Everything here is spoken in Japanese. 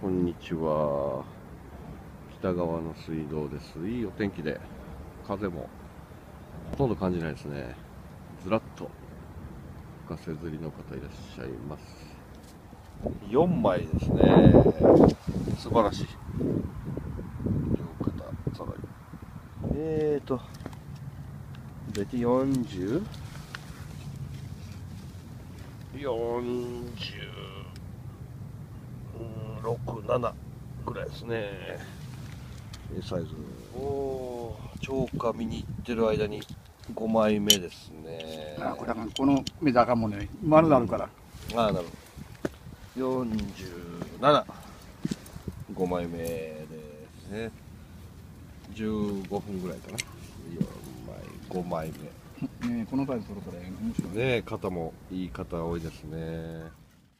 こんにちは。北側の水道です。いいお天気で、風もほとんど感じないですね。ずらっと深瀬釣りの方いらっしゃいます。4枚ですね。素晴らしい。両肩揃い。大体40、46、7ぐらいですね。サイズ。超過見に行ってる間に5枚目ですね。 これこのメダカもね、丸なるから。 なるほど。47、5枚目ですね。15分ぐらいかな。4枚、5枚目。 このサイズ取るから面白いね。肩もいい肩多いですね。